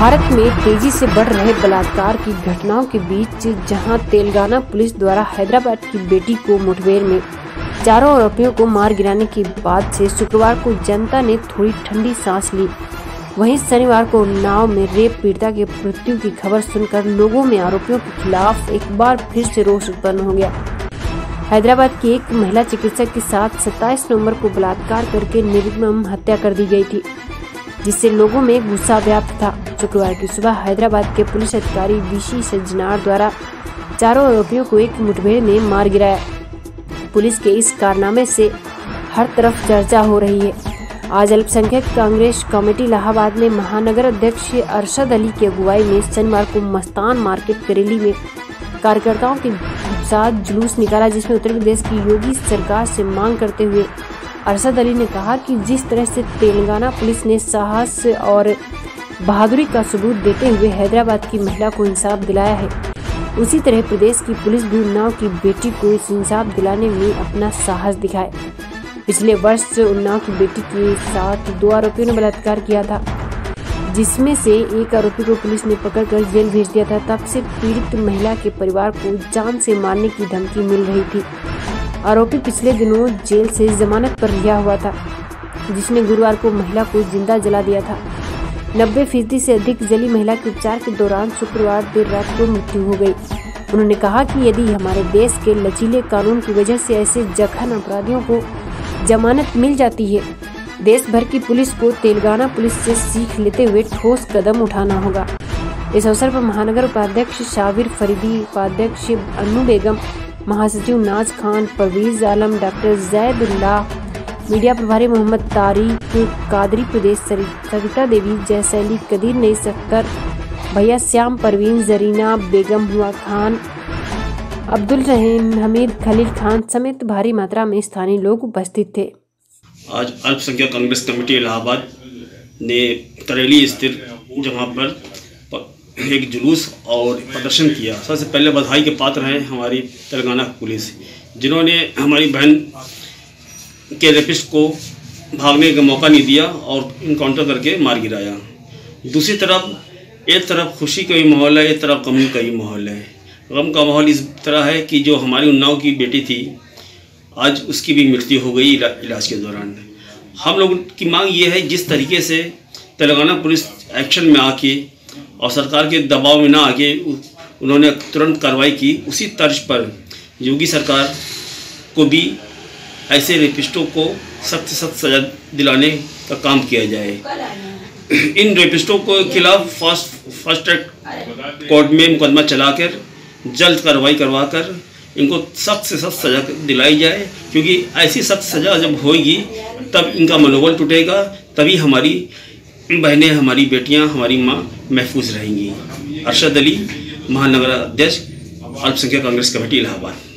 भारत में तेजी से बढ़ रहे बलात्कार की घटनाओं के बीच जहां तेलंगाना पुलिस द्वारा हैदराबाद की बेटी को मुठभेड़ में चारों आरोपियों को मार गिराने के बाद से शुक्रवार को जनता ने थोड़ी ठंडी सांस ली, वहीं शनिवार को उन्नाव में रेप पीड़िता की मृत्यु की खबर सुनकर लोगों में आरोपियों के खिलाफ एक बार फिर से रोष उत्पन्न हो गया। हैदराबाद की एक महिला चिकित्सक के साथ 27 नवंबर को बलात्कार करके निर्मम हत्या कर दी गई थी, जिससे लोगों में गुस्सा व्याप्त था। शुक्रवार की सुबह हैदराबाद के पुलिस अधिकारी वीसी सज्जनार द्वारा चारों आरोपियों को एक मुठभेड़ में मार गिराया। पुलिस के इस कारनामे से हर तरफ चर्चा हो रही है। आज अल्पसंख्यक कांग्रेस कमेटी इलाहाबाद में महानगर अध्यक्ष अरशद अली की अगुवाई में शनिवार को मस्तान मार्केट करेली में कार्यकर्ताओं के साथ जुलूस निकाला, जिसमें उत्तर प्रदेश की योगी सरकार से मांग करते हुए अरशद अली ने कहा कि जिस तरह से तेलंगाना पुलिस ने साहस और बहादुरी का सबूत देते हुए हैदराबाद की महिला को इंसाफ दिलाया है, उसी तरह प्रदेश की पुलिस भी उन्नाव की बेटी को इस इंसाफ दिलाने में अपना साहस दिखाए। पिछले वर्ष उन्नाव की बेटी के साथ 2 आरोपियों ने बलात्कार किया था, जिसमें से एक आरोपी को पुलिस ने पकड़कर जेल भेज दिया था। तब से पीड़ित महिला के परिवार को जान से मारने की धमकी मिल रही थी। आरोपी पिछले दिनों जेल से जमानत पर रिहा हुआ था, जिसने गुरुवार को महिला को जिंदा जला दिया था। 90% से अधिक जली महिला के उपचार के दौरान शुक्रवार देर रात को मृत्यु हो गई। उन्होंने कहा कि यदि हमारे देश के लचीले कानून की वजह से ऐसे जघन्य अपराधियों को जमानत मिल जाती है, देश भर की पुलिस को तेलंगाना पुलिस से सीख लेते हुए ठोस कदम उठाना होगा। इस अवसर पर महानगर उपाध्यक्ष शाबिर फरीदी, उपाध्यक्ष अन्नू बेगम, महासचिव नाज खान, परवीज आलम, डॉक्टर जैदुल्लाह, मीडिया प्रभारी मोहम्मद तारिक कादरी, प्रदेश सरिता देवी, जयसैली, कदीर नईस अख्तर, भैया श्याम, परवीन, जरीना बेगम, हुआ खान, अब्दुल रहीम, हमीद, खलील खान समेत भारी मात्रा में स्थानीय लोग उपस्थित थे। आज अल्पसंख्यक कांग्रेस कमेटी इलाहाबाद ने करेली स्थित जगह पर एक जुलूस और प्रदर्शन किया। सबसे पहले बधाई के पात्र हैं हमारी तेलंगाना पुलिस, जिन्होंने हमारी बहन के रेपिस्ट को भागने का मौका नहीं दिया और इनकाउंटर करके मार गिराया। दूसरी तरफ एक तरफ खुशी का भी माहौल है, एक तरफ गम का भी माहौल है। गम का माहौल इस तरह है कि जो हमारी उन्नाव की बेटी थी, आज उसकी भी मृत्यु हो गई इलाज के दौरान। हम लोगों की मांग ये है, जिस तरीके से तेलंगाना पुलिस एक्शन में आके और सरकार के दबाव में ना आके उन्होंने तुरंत कार्रवाई की, उसी तर्ज पर योगी सरकार को भी ऐसे रेपिस्टों को सख्त से सख्त सजा दिलाने का काम किया जाए। इन रेपिस्टों को खिलाफ फर्स्ट ट्रैक कोर्ट में मुकदमा चलाकर जल्द कार्रवाई करवाकर इनको सख्त से सख्त सजा दिलाई जाए, क्योंकि ऐसी सख्त सजा जब होगी तब इनका मनोबल टूटेगा, तभी हमारी बहनें, हमारी बेटियां, हमारी माँ महफूज रहेंगी। अरशद अली, महानगर अध्यक्ष, अल्पसंख्यक कांग्रेस कमेटी इलाहाबाद।